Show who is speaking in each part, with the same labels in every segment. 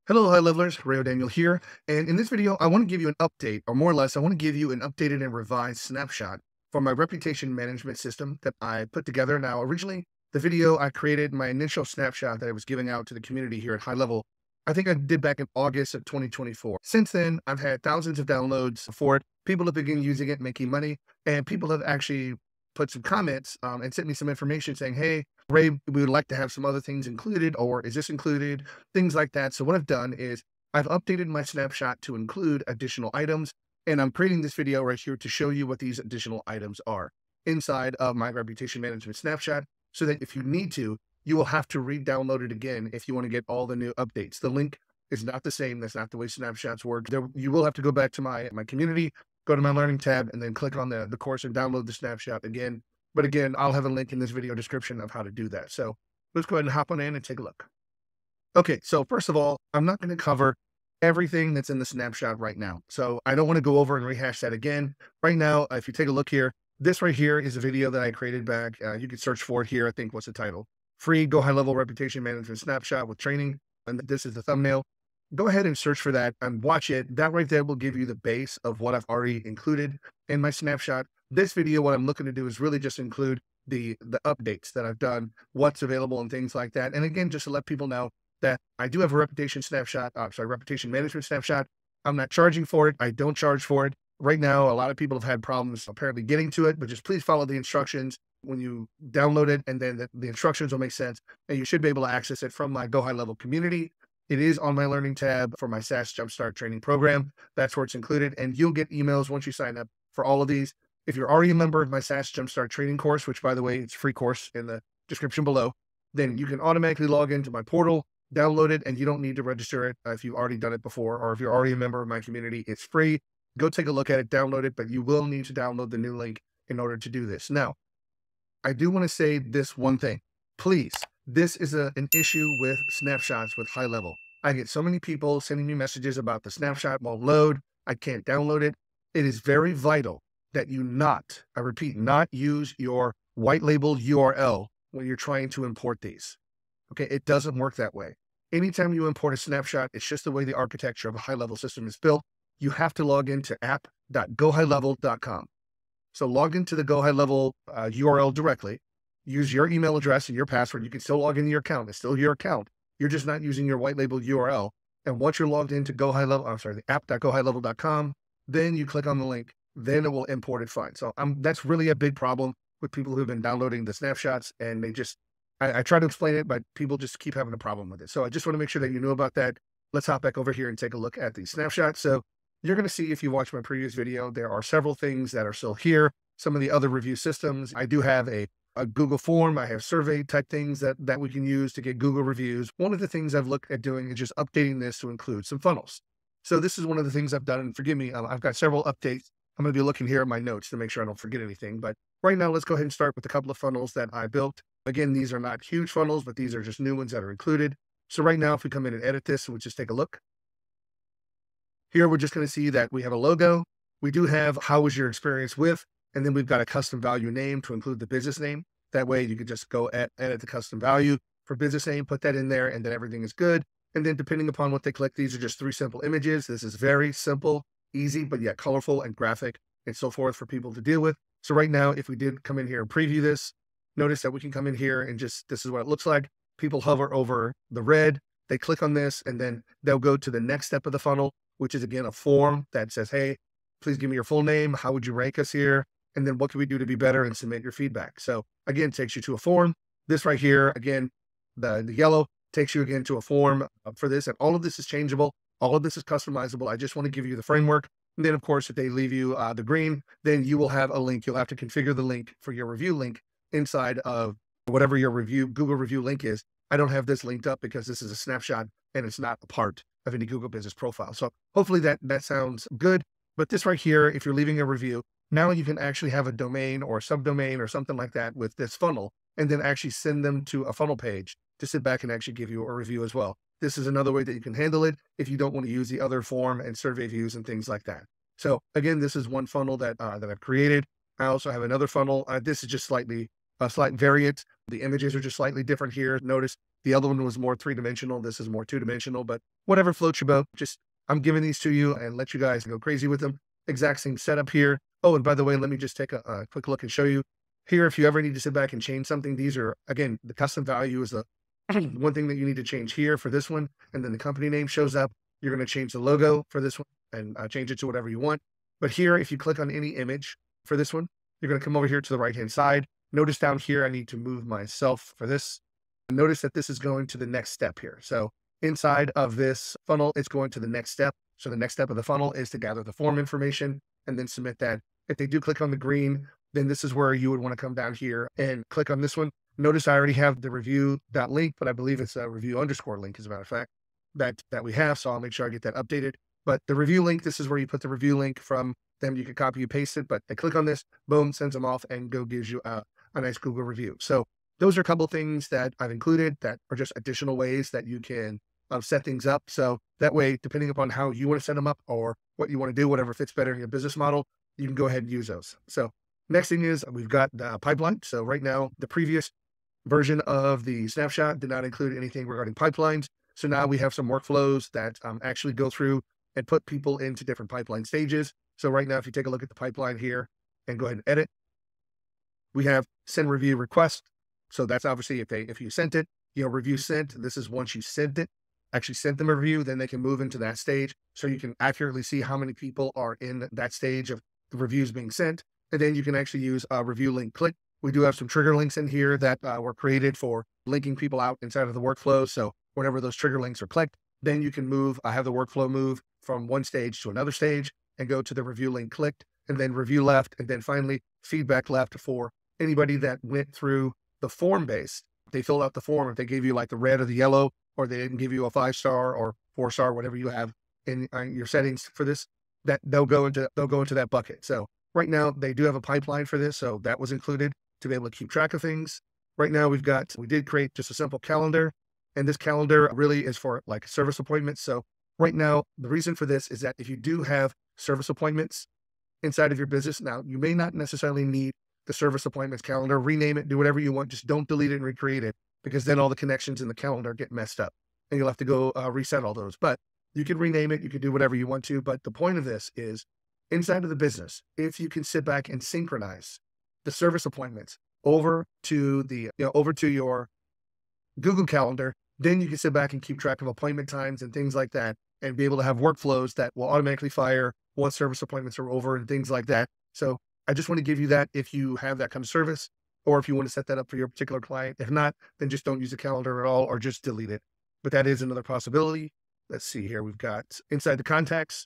Speaker 1: Hello, high levelers. Rayo Daniel here. And in this video, I want to give you an update, or more or less, I want to give you an updated and revised snapshot for my reputation management system that I put together. Now, originally, the video I created, my initial snapshot that I was giving out to the community here at High Level, I think I did back in August of 2024. Since then, I've had thousands of downloads for it. People have begun using it, making money, and people have actually put some comments and sent me some information saying, hey, Ray, we would like to have some other things included, or is this included? Things like that. So what I've done is I've updated my snapshot to include additional items, and I'm creating this video right here to show you what these additional items are inside of my reputation management snapshot, so that if you need to, you will have to re-download it again if you want to get all the new updates. The link is not the same. That's not the way snapshots work. You will have to go back to my community, go to my learning tab, and then click on the course and download the snapshot again. But again, I'll have a link in this video description of how to do that. So let's go ahead and hop on in and take a look. Okay, so first of all, I'm not going to cover everything that's in the snapshot right now. So I don't want to go over and rehash that again. Right now, if you take a look here, this right here is a video that I created back. You can search for it here. I think what's the title? Free Go High Level Reputation Management Snapshot with Training. And this is the thumbnail. Go ahead and search for that and watch it. That right there will give you the base of what I've already included in my snapshot. This video, what I'm looking to do is really just include the updates that I've done, what's available and things like that. And again, just to let people know that I do have a reputation management snapshot. I'm not charging for it. I don't charge for it. Right now, a lot of people have had problems apparently getting to it, but just please follow the instructions when you download it, and then the instructions will make sense, and you should be able to access it from my Go High Level community. It is on my learning tab for my SaaS Jumpstart training program. That's where it's included, and you'll get emails once you sign up for all of these. If you're already a member of my SaaS Jumpstart training course, which by the way, it's a free course in the description below, then you can automatically log into my portal, download it, and you don't need to register it if you've already done it before, or if you're already a member of my community, it's free. Go take a look at it, download it, but you will need to download the new link in order to do this. Now, I do want to say this one thing. Please, this is an issue with snapshots with High Level. I get so many people sending me messages about the snapshot won't load. I can't download it. It is very vital that you not, I repeat, not use your white label URL when you're trying to import these. Okay, it doesn't work that way. Anytime you import a snapshot, it's just the way the architecture of a High Level system is built. You have to log into app.gohighlevel.com. So log into the Go High Level URL directly, use your email address and your password. You can still log into your account. It's still your account. You're just not using your white label URL. And once you're logged into the app.gohighlevel.com, then you click on the link, then it will import it fine. So that's really a big problem with people who've been downloading the snapshots, and I try to explain it, but people just keep having a problem with it. So I just want to make sure that you know about that. Let's hop back over here and take a look at the snapshot. So you're going to see, if you watch my previous video, there are several things that are still here. Some of the other review systems, I do have a Google form. I have survey type things that we can use to get Google reviews. One of the things I've looked at doing is just updating this to include some funnels. So this is one of the things I've done, and forgive me, I've got several updates. I'm going to be looking here at my notes to make sure I don't forget anything. But right now, let's go ahead and start with a couple of funnels that I built. Again, these are not huge funnels, but these are just new ones that are included. So right now, if we come in and edit this, we'll just take a look. Here, we're just going to see that we have a logo. We do have how was your experience with, and then we've got a custom value name to include the business name. That way you can just go edit the custom value for business name, put that in there, and then everything is good. And then depending upon what they click, these are just 3 simple images. This is very simple, easy, but yet colorful and graphic and so forth for people to deal with. So right now, if we did come in here and preview this, notice that we can come in here and this is what it looks like. People hover over the red, they click on this, and then they'll go to the next step of the funnel, which is again a form that says, hey, please give me your full name. How would you rank us here? And then what can we do to be better, and submit your feedback. So again, it takes you to a form. This right here, again, the yellow takes you again to a form for this. And all of this is changeable. All of this is customizable. I just want to give you the framework. And then of course, if they leave you the green, then you will have a link. You'll have to configure the link for your review link inside of whatever your Google review link is. I don't have this linked up because this is a snapshot and it's not a part of any Google business profile. So hopefully that sounds good. But this right here, if you're leaving a review, now you can actually have a domain or subdomain or something like that with this funnel, and then actually send them to a funnel page to sit back and actually give you a review as well. This is another way that you can handle it if you don't want to use the other form and survey views and things like that. So again, this is one funnel that I've created. I also have another funnel. This is just a slight variant. The images are just slightly different here. Notice The other one was more three-dimensional. This is more two-dimensional, but whatever floats your boat. Just, I'm giving these to you and let you guys go crazy with them. Exact same setup here. Oh, and by the way, let me just take a quick look and show you here. If you ever need to sit back and change something, these are, again, the custom value is the one thing that you need to change here for this one. And then the company name shows up. You're going to change the logo for this one and change it to whatever you want. But here, if you click on any image for this one, you're going to come over here to the right-hand side. Notice down here, I need to move myself for this. Notice that this is going to the next step here. So inside of this funnel, it's going to the next step. So the next step of the funnel is to gather the form information and then submit that. If they do click on the green, then this is where you would want to come down here and click on this one. Notice I already have the review.link, but I believe it's a review_link, as a matter of fact, that we have. So I'll make sure I get that updated. But the review link, this is where you put the review link from them. You can copy and paste it, but they click on this, boom, sends them off and gives you a nice Google review. So those are a couple of things that I've included that are just additional ways that you can set things up. So that way, depending upon how you want to set them up or what you want to do, whatever fits better in your business model, you can go ahead and use those. So next thing is we've got the pipeline. So right now, the previous version of the snapshot did not include anything regarding pipelines. So now we have some workflows that actually go through and put people into different pipeline stages. So right now, if you take a look at the pipeline here and go ahead and edit, we have send review request. So that's obviously if you sent it, review sent. This is once you sent it, actually sent them a review, then they can move into that stage. So you can accurately see how many people are in that stage of the reviews being sent. And then you can actually use a review link click. We do have some trigger links in here that were created for linking people out inside of the workflow. So whenever those trigger links are clicked, then you can move, have the workflow move from one stage to another stage and go to the review link clicked and then review left. And then finally feedback left for anybody that went through the form based. They filled out the form. If they gave you like the red or the yellow, or they didn't give you a 5-star or 4-star, whatever you have in your settings for this, that they'll go into that bucket. So right now they do have a pipeline for this. So that was included to be able to keep track of things. Right now we did create just a simple calendar, and this calendar really is for like service appointments. So right now, the reason for this is that if you do have service appointments inside of your business, now you may not necessarily need the service appointments calendar, rename it, do whatever you want. Just don't delete it and recreate it, because then all the connections in the calendar get messed up and you'll have to go reset all those. But you can rename it. You can do whatever you want to. But the point of this is inside of the business, if you can sit back and synchronize the service appointments over to your Google Calendar, then you can sit back and keep track of appointment times and things like that, and be able to have workflows that will automatically fire once service appointments are over and things like that. So I just want to give you that if you have that kind of service, or if you want to set that up for your particular client. If not, then just don't use the calendar at all, or just delete it. But that is another possibility. Let's see here. We've got inside the contacts.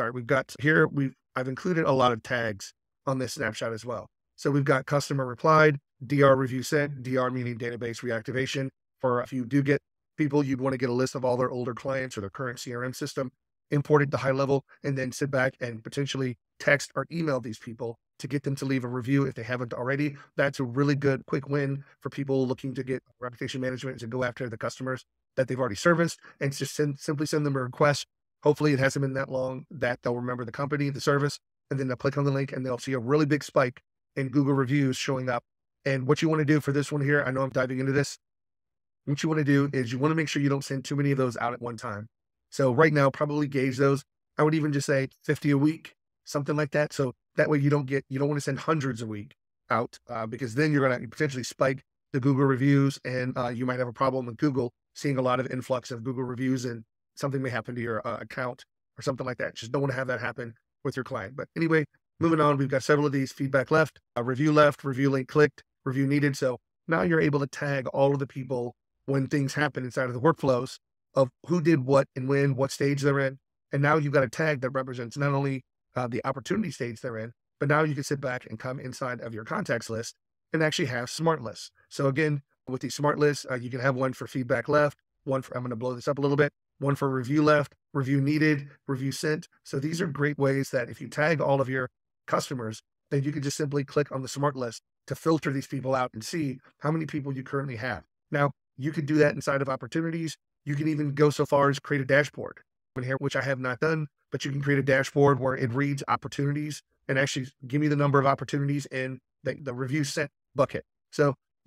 Speaker 1: I've included a lot of tags on this snapshot as well. So we've got customer replied, DR review sent, DR meaning database reactivation. For if you do get people, you'd want to get a list of all their older clients or their current CRM system, import it to Highlevel, and then sit back and potentially text or email these people to get them to leave a review if they haven't already. That's a really good quick win for people looking to get reputation management, to go after the customers that they've already serviced, and just simply send them a request. Hopefully it hasn't been that long that they'll remember the company, the service, and then they'll click on the link and they'll see a really big spike in Google reviews showing up. And what you want to do for this one here, I know I'm diving into this. What you want to do is you want to make sure you don't send too many of those out at one time. So right now, probably gauge those. I would even just say 50 a week, something like that. So that way you don't want to send hundreds a week out because then you're going to potentially spike the Google reviews, and you might have a problem with Google seeing a lot of influx of Google reviews, and something may happen to your account or something like that. Just don't want to have that happen with your client. But anyway, moving on, we've got several of these: feedback left, review link clicked, review needed. So now you're able to tag all of the people when things happen inside of the workflows of who did what and when, what stage they're in. And now you've got a tag that represents not only the opportunity stage they're in, but now you can sit back and come inside of your contacts list and actually have smart lists. So again, with these smart lists, you can have one for feedback left, one for, I'm going to blow this up a little bit, one for review left, review needed, review sent. So these are great ways that if you tag all of your customers, then you can just simply click on the smart list to filter these people out and see how many people you currently have. Now, you could do that inside of opportunities. You can even go so far as create a dashboard in here, which I have not done, but you can create a dashboard where it reads opportunities and actually give me the number of opportunities in the review sent bucket. So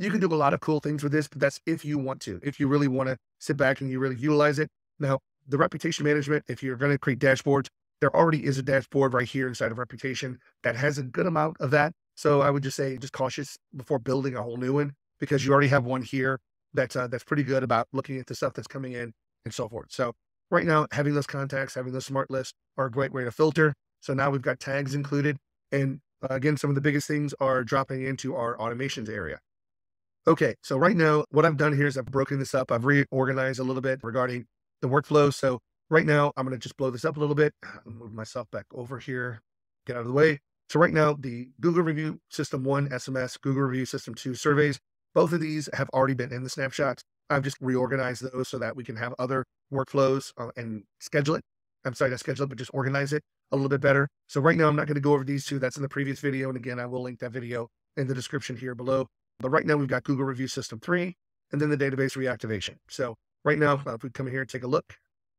Speaker 1: You can do a lot of cool things with this, but that's if you want to, if you really want to sit back and you really utilize it. Now, the reputation management, if you're going to create dashboards, there already is a dashboard right here inside of reputation that has a good amount of that. So I would just say, just cautious before building a whole new one, because you already have one here that's pretty good about looking at the stuff that's coming in and so forth. So right now, having those contacts, having those smart lists are a great way to filter. So now we've got tags included. And again, some of the biggest things are dropping into our automations area. Okay, so right now, what I've done here is I've broken this up. I've reorganized a little bit regarding the workflow. So right now, I'm going to just blow this up a little bit. Move myself back over here, get out of the way. So right now, the Google Review System 1 SMS, Google Review System 2 surveys, both of these have already been in the snapshots. I've just reorganized those so that we can have other workflows and schedule it. I'm sorry, not schedule it, but just organize it a little bit better. So right now, I'm not going to go over these two. That's in the previous video. And again, I will link that video in the description here below. But right now, we've got Google Review System 3 and then the database reactivation. So right now, if we come in here and take a look.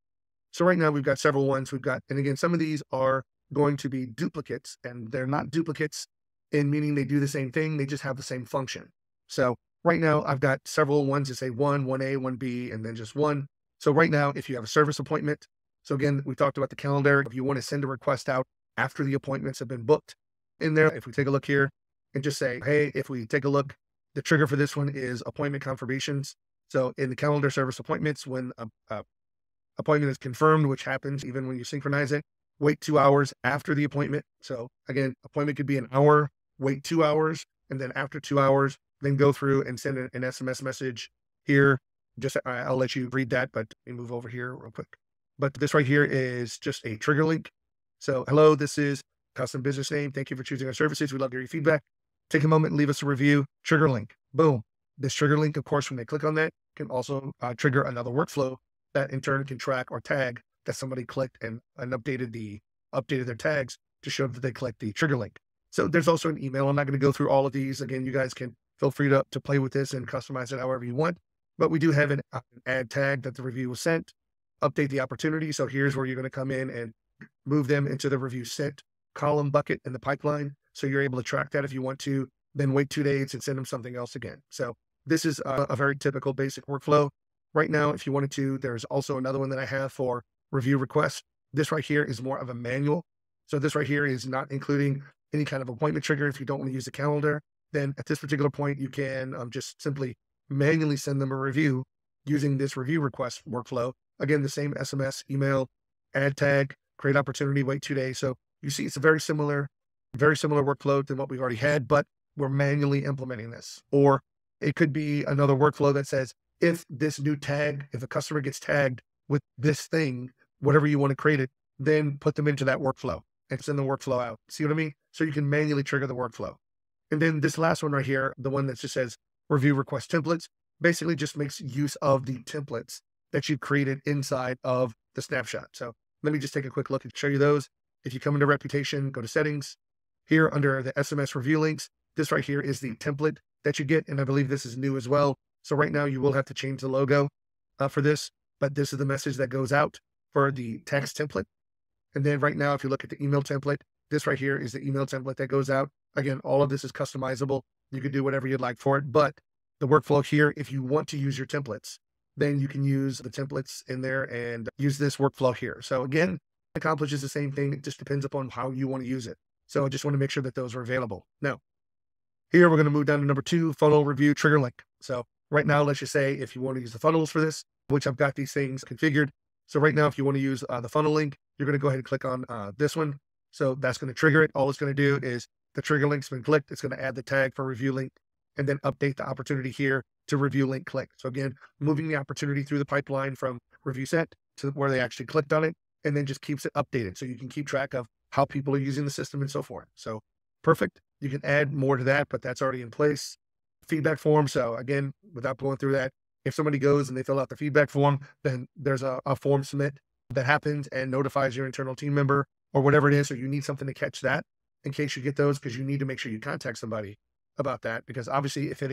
Speaker 1: So right now, we've got several ones. And again, some of these are going to be duplicates, and they're not duplicates in meaning they do the same thing. They just have the same function. So right now, I've got several ones that say 1, 1A, 1B, and then just 1. So right now, if you have a service appointment, so again, we talked about the calendar. If you want to send a request out after the appointments have been booked in there, if we take a look here and just say, hey, if we take a look, the trigger for this one is appointment confirmations. So in the calendar service appointments, when a appointment is confirmed, which happens even when you synchronize it, wait 2 hours after the appointment. So again, appointment could be an hour, wait 2 hours, and then after 2 hours, then go through and send an SMS message here. Just I'll let you read that, but let me move over here real quick. But this right here is just a trigger link. So hello, this is Custom Business Name. Thank you for choosing our services. We'd love to hear your feedback. Take a moment and leave us a review. Trigger link. Boom. This trigger link, of course, when they click on that, can also trigger another workflow that in turn can track or tag that somebody clicked and updated their tags to show that they clicked the trigger link. So there's also an email. I'm not going to go through all of these. Again, you guys can feel free to play with this and customize it however you want. But we do have an add tag that the review was sent, update the opportunity. So here's where you're going to come in and move them into the review sent column bucket in the pipeline. So you're able to track that if you want to, then wait 2 days and send them something else again. So this is a very typical basic workflow. Right now, if you wanted to, there's also another one that I have for review requests. This right here is more of a manual. So this right here is not including any kind of appointment trigger. If you don't want to use the calendar, then at this particular point, you can just simply manually send them a review using this review request workflow. Again, the same SMS, email, add tag, create opportunity, wait 2 days. So you see, it's a very similar workflow than what we've already had, but we're manually implementing this. Or it could be another workflow that says, if this new tag, if a customer gets tagged with this thing, whatever you want to create it, then put them into that workflow and send the workflow out. See what I mean? So you can manually trigger the workflow. And then this last one right here, the one that just says review request templates, basically just makes use of the templates that you've created inside of the snapshot. So let me just take a quick look and show you those. If you come into reputation, go to settings. Here under the SMS review links, this right here is the template that you get. And I believe this is new as well. So right now you will have to change the logo for this, but this is the message that goes out for the text template. And then right now, if you look at the email template, this right here is the email template that goes out. Again, all of this is customizable. You can do whatever you'd like for it, but the workflow here, if you want to use your templates, then you can use the templates in there and use this workflow here. So again, it accomplishes the same thing. It just depends upon how you want to use it. So I just want to make sure that those are available. Now, here we're going to move down to number 2, funnel review trigger link. So right now, let's just say if you want to use the funnels for this, which I've got these things configured. So right now, if you want to use the funnel link, you're going to go ahead and click on this one. So that's going to trigger it. All it's going to do is the trigger link's been clicked. It's going to add the tag for review link and then update the opportunity here to review link click. So again, moving the opportunity through the pipeline from review set to where they actually clicked on it, and then just keeps it updated. So you can keep track of how people are using the system and so forth. So perfect. You can add more to that, but that's already in place. Feedback form. So again, without going through that, if somebody goes and they fill out the feedback form, then there's a form submit that happens and notifies your internal team member or whatever it is. So you need something to catch that in case you get those, because you need to make sure you contact somebody about that. Because obviously if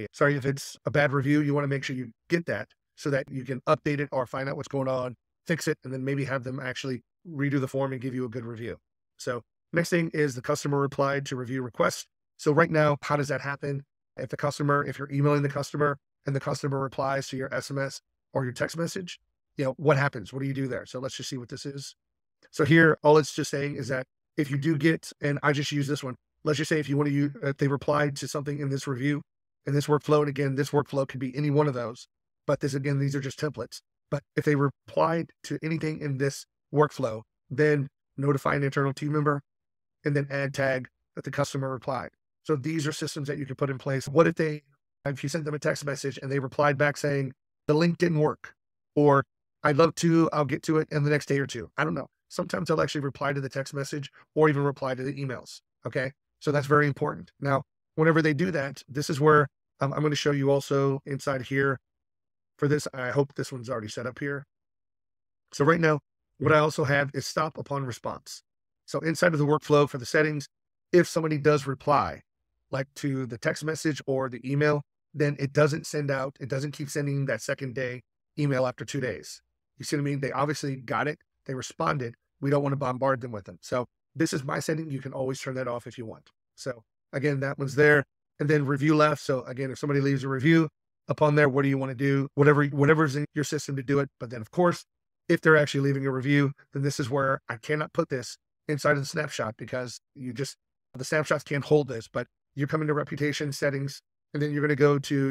Speaker 1: it's a bad review, you want to make sure you get that so that you can update it or find out what's going on, fix it, and then maybe have them actually redo the form and give you a good review. So next thing is the customer replied to review request. So right now, how does that happen? If you're emailing the customer and the customer replies to your SMS or your text message, what happens? What do you do there? So let's just see what this is. So here, all it's just saying is that if you do get, and I just use this one, let's just say if you want to use, if they replied to something in this review, in this workflow, and again, this workflow could be any one of those, but again, these are just templates. But if they replied to anything in this workflow, then notify an internal team member and then add tag that the customer replied. So these are systems that you can put in place. What if you sent them a text message and they replied back saying, the link didn't work, or I'd love to, I'll get to it in the next day or two. I don't know. Sometimes I'll actually reply to the text message or even reply to the emails. Okay. So that's very important. Now, whenever they do that, this is where I'm going to show you also inside here for this. I hope this one's already set up here. So right now, what I also have is stop upon response. So inside of the workflow for the settings, if somebody does reply, like to the text message or the email, then it doesn't keep sending that second day email after 2 days. You see what I mean? They obviously got it. They responded. We don't want to bombard them with them. So this is my setting. You can always turn that off if you want. So again, that one's there. And then review left. So again, if somebody leaves a review upon there, what do you want to do? Whatever's in your system to do it. But then of course, if they're actually leaving a review, then this is where I cannot put this inside of the snapshot because the snapshots can't hold this, but you're coming to reputation settings, and then you're going to go to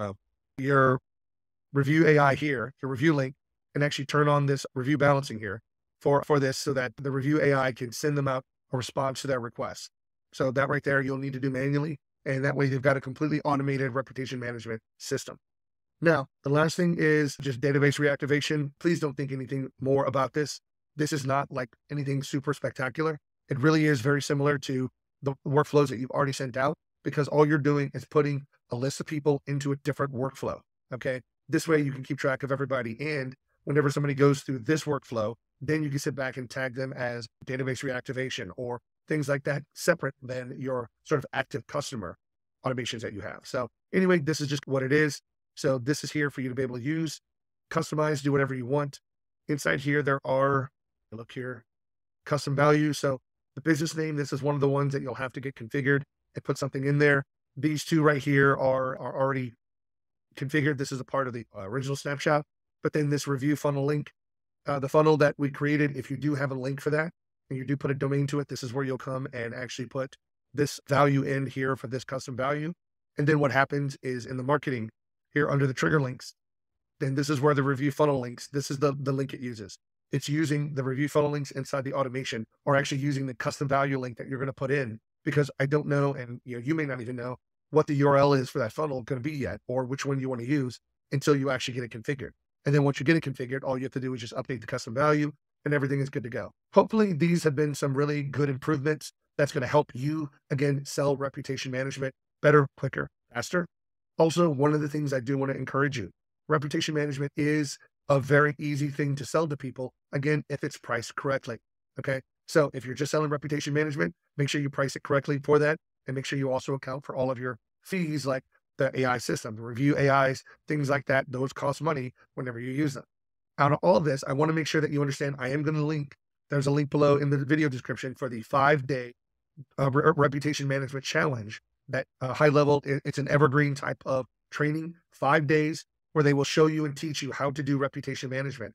Speaker 1: your review AI here, your review link, and actually turn on this review balancing here for this so that the review AI can send them out a response to their request. So that right there, you'll need to do manually. And that way they've got a completely automated reputation management system. Now, the last thing is just database reactivation. Please don't think anything more about this. This is not like anything super spectacular. It really is very similar to the workflows that you've already sent out, because all you're doing is putting a list of people into a different workflow. Okay. This way you can keep track of everybody. And whenever somebody goes through this workflow, then you can sit back and tag them as database reactivation or things like that, separate than your sort of active customer automations that you have. So anyway, this is just what it is. So this is here for you to be able to use, customize, do whatever you want. Inside here, there are, look here, custom values. So the business name, this is one of the ones that you'll have to get configured and put something in there. These two right here are already configured. This is a part of the original snapshot. But then this review funnel link, the funnel that we created, if you do have a link for that and you do put a domain to it, this is where you'll come and actually put this value in here for this custom value. And then what happens is in the marketing here under the trigger links, then this is where the review funnel links, this is the link it uses. It's using the review funnel links inside the automation, or actually using the custom value link that you're going to put in, because I don't know, and you may not even know what the URL is for that funnel going to be yet, or which one you want to use until you actually get it configured. And then once you get it configured, all you have to do is just update the custom value and everything is good to go. Hopefully these have been some really good improvements that's going to help you, again, sell reputation management better, quicker, faster. Also, one of the things I do want to encourage you, reputation management is a very easy thing to sell to people, again, if it's priced correctly. Okay. So if you're just selling reputation management, make sure you price it correctly for that. And make sure you also account for all of your fees, like the AI system, the review AIs, things like that. Those cost money whenever you use them. Out of all of this, I want to make sure that you understand I am going to link. There's a link below in the video description for the 5-day reputation management challenge that Highlevel. It's an evergreen type of training, 5 days where they will show you and teach you how to do reputation management.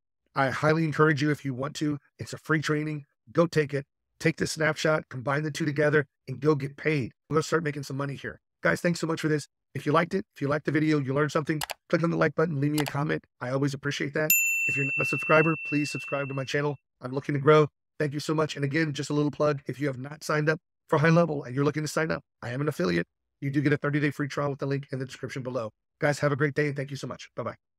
Speaker 1: I highly encourage you, if you want to, it's a free training, go take it, take the snapshot, combine the two together and go get paid. We're going to start making some money here. Guys, thanks so much for this. If you liked it, if you liked the video, you learned something, click on the like button, leave me a comment. I always appreciate that. If you're not a subscriber, please subscribe to my channel. I'm looking to grow. Thank you so much. And again, just a little plug. If you have not signed up for Highlevel and you're looking to sign up, I am an affiliate. You do get a 30-day free trial with the link in the description below. Guys, have a great day and thank you so much. Bye-bye.